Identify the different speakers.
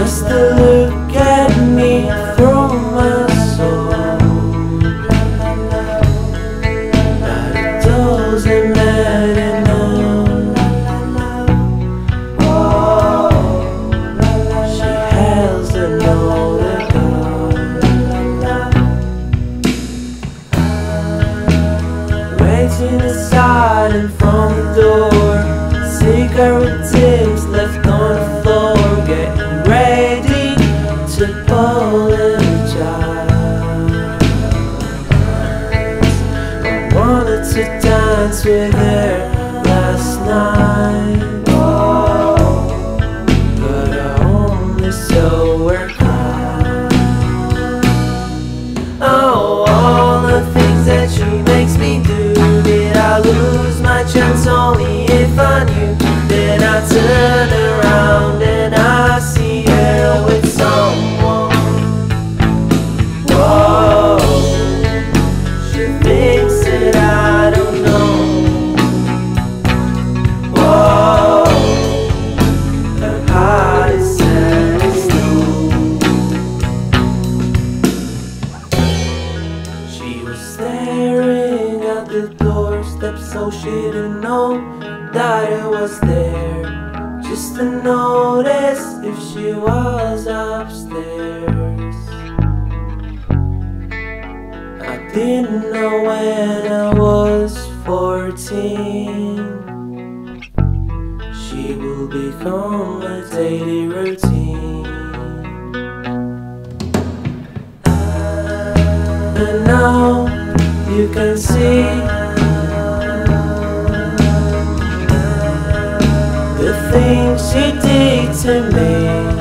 Speaker 1: just to look at me through my soul. But it doesn't matter now. Oh, she has another guy waiting aside and from the door. Cigarette tips left on the floor, getting ready to apologize. I wanted to dance with her last night, oh, but I only saw her cry. Oh, all the things that she makes me do, did I lose my chance only if I knew? Then I turn around and I see her with someone. Whoa, she thinks that I don't know. Whoa, her heart is set in stone. She was staring at the doorstep so she didn't know that it was there, just to notice if she was upstairs. I didn't know when I was 14 she will become a daily routine. And now you can see the things she did to me.